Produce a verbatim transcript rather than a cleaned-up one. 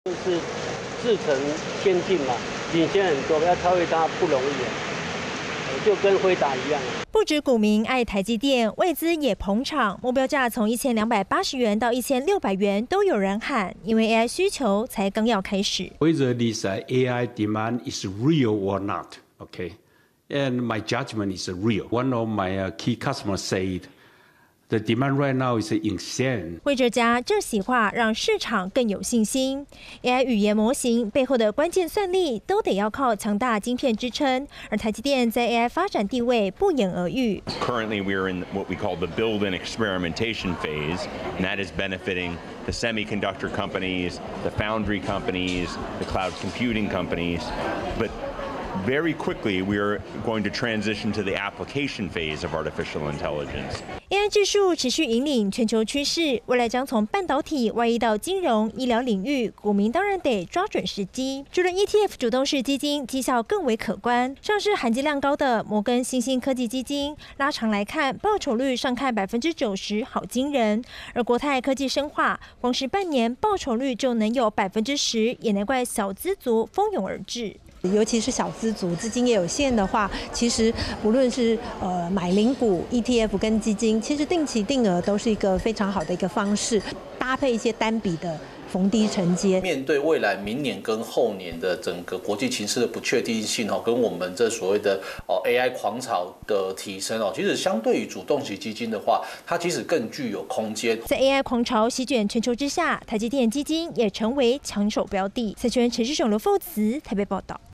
是制程先进嘛，领先很多，要超越它不容易啊，就跟辉达一样。 不止股民爱台积电，外资也捧场，目标价从一千两百八十元到一千六百元都有人喊，因为 A I 需求才刚要开始。 Whether this A I demand is real or not, okay, and my judgment is real. One of my key customers said. The demand right now is insane. 魏哲家这席话让市场更有信心。A I 语言模型背后的关键算力都得要靠强大晶片支撑，而台积电在 A I 发展地位不言而喻。 Currently, we are in what we call the build and experimentation phase, and that is benefiting the semiconductor companies, the foundry companies, the cloud computing companies, but very quickly, we are going to transition to the application phase of artificial intelligence. A I 技术持续引领全球趋势，未来将从半导体外溢到金融、医疗领域，股民当然得抓准时机。除了 E T F 主动式基金绩效更为可观，上市含金量高的摩根新兴科技基金，拉长来看，报酬率上看百分之九十，好惊人。而国泰科技生化，光是半年报酬率就能有百分之十，也难怪小资族蜂拥而至。 尤其是小资族资金也有限的话，其实不论是呃买零股、E T F 跟基金，其实定期定额都是一个非常好的一个方式，搭配一些单笔的逢低承接。 面对未来明年跟后年的整个国际情势的不确定性哦，跟我们这所谓的哦 A I 狂潮的提升哦，其实相对于主动型基金的话，它其实更具有空间。 在 A I 狂潮席卷全球之下，台积电基金也成为抢手标的。财权陈世雄、刘富慈台北报道。